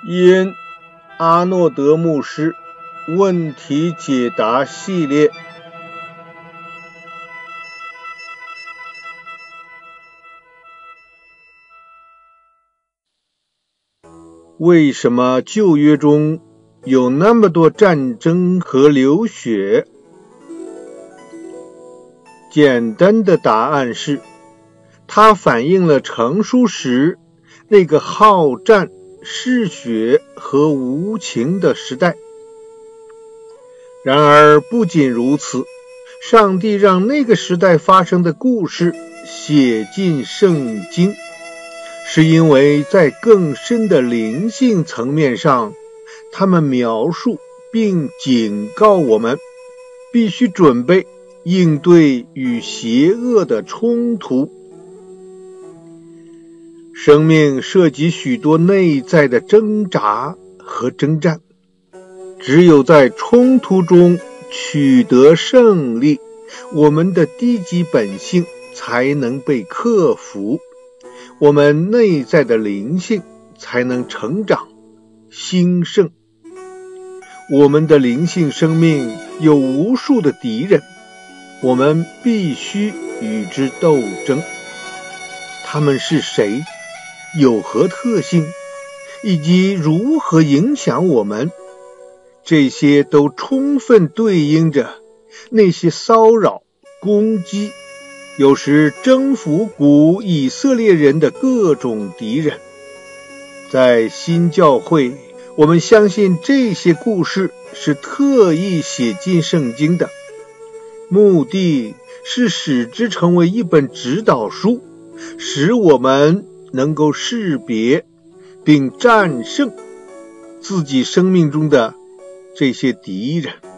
因阿诺德牧师问题解答系列。为什么旧约中有那么多战争和流血？简单的答案是，它反映了成书时那个好战、嗜血和无情的时代。然而不仅如此，上帝让那个时代发生的故事写进圣经，是因为在更深的灵性层面上，他们描述并警告我们必须准备应对与邪恶的冲突。生命涉及许多内在的挣扎和征战，只有在冲突中取得胜利，我们的低级本性才能被克服，我们内在的灵性才能成长兴盛。我们的灵性生命有无数的敌人，我们必须与之斗争。他们是谁？有何特性？以及如何影响我们？这些都充分对应着那些骚扰、攻击，有时征服古以色列人的各种敌人。在新教会，我们相信这些故事是特意写进圣经的，目的是使之成为一本指导书，使我们能够识别并战胜自己生命中的这些敌人。